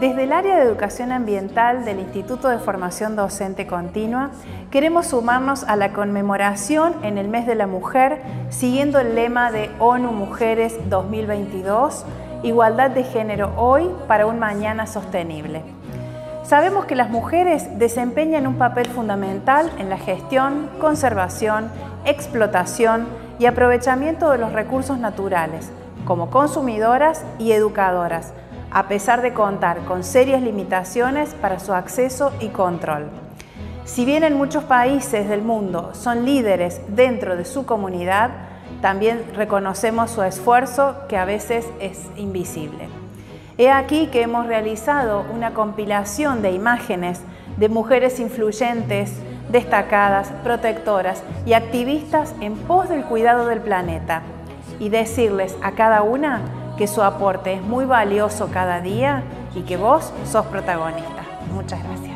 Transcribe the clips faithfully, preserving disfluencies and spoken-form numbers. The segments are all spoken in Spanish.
Desde el área de educación ambiental del Instituto de Formación Docente Continua, queremos sumarnos a la conmemoración en el mes de la mujer, siguiendo el lema de ONU Mujeres dos mil veintidós, Igualdad de Género hoy para un mañana sostenible. Sabemos que las mujeres desempeñan un papel fundamental en la gestión, conservación, explotación y aprovechamiento de los recursos naturales, como consumidoras y educadoras, a pesar de contar con serias limitaciones para su acceso y control. Si bien en muchos países del mundo son líderes dentro de su comunidad, también reconocemos su esfuerzo, que a veces es invisible. He aquí que hemos realizado una compilación de imágenes de mujeres influyentes, destacadas, protectoras y activistas en pos del cuidado del planeta, y decirles a cada una que su aporte es muy valioso cada día y que vos sos protagonista. Muchas gracias.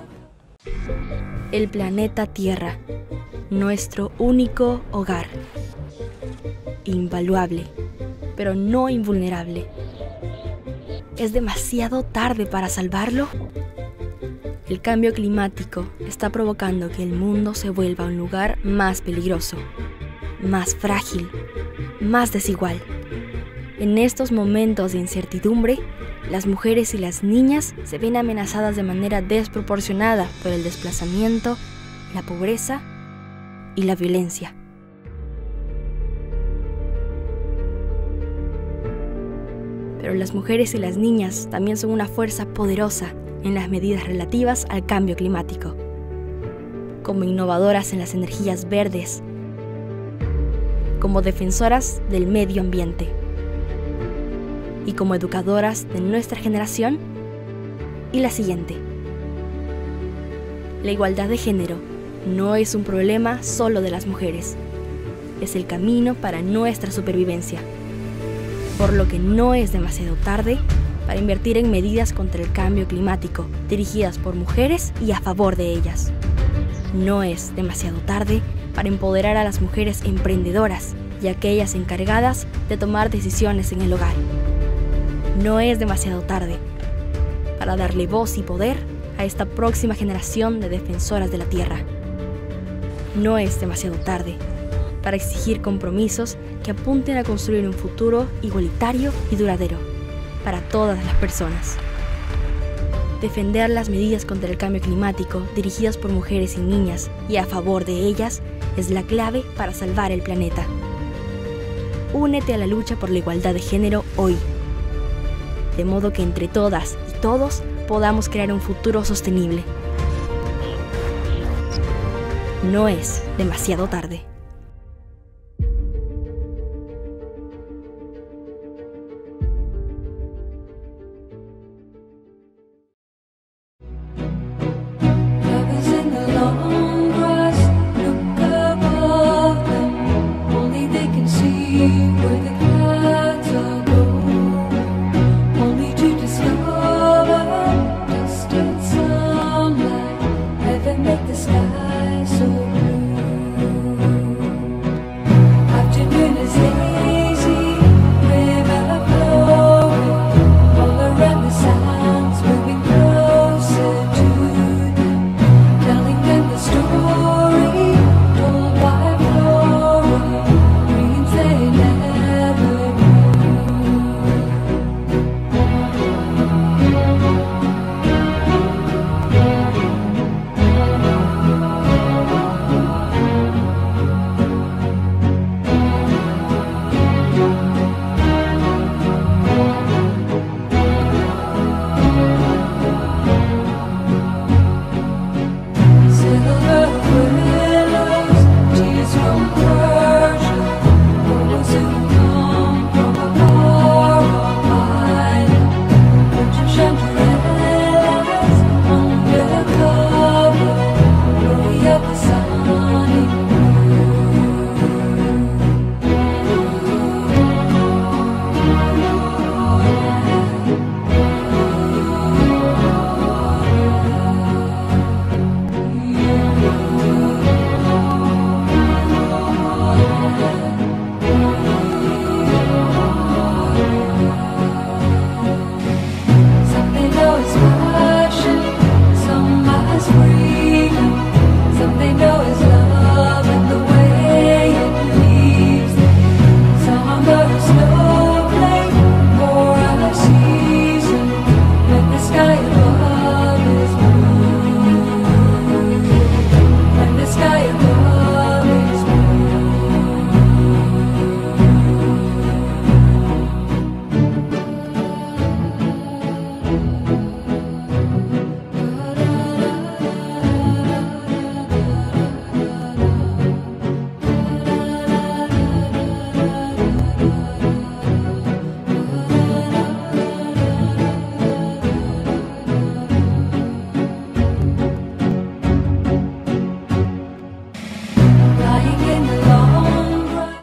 El planeta Tierra, nuestro único hogar. Invaluable, pero no invulnerable. ¿Es demasiado tarde para salvarlo? El cambio climático está provocando que el mundo se vuelva un lugar más peligroso, más frágil, más desigual. En estos momentos de incertidumbre, las mujeres y las niñas se ven amenazadas de manera desproporcionada por el desplazamiento, la pobreza y la violencia. Pero las mujeres y las niñas también son una fuerza poderosa en las medidas relativas al cambio climático, como innovadoras en las energías verdes, como defensoras del medio ambiente y como educadoras de nuestra generación y la siguiente. La igualdad de género no es un problema solo de las mujeres, es el camino para nuestra supervivencia, por lo que no es demasiado tarde para invertir en medidas contra el cambio climático dirigidas por mujeres y a favor de ellas. No es demasiado tarde para empoderar a las mujeres emprendedoras y aquellas encargadas de tomar decisiones en el hogar. No es demasiado tarde para darle voz y poder a esta próxima generación de defensoras de la tierra. No es demasiado tarde para exigir compromisos que apunten a construir un futuro igualitario y duradero para todas las personas. Defender las medidas contra el cambio climático dirigidas por mujeres y niñas y a favor de ellas es la clave para salvar el planeta. Únete a la lucha por la igualdad de género hoy, de modo que entre todas y todos podamos crear un futuro sostenible. No es demasiado tarde.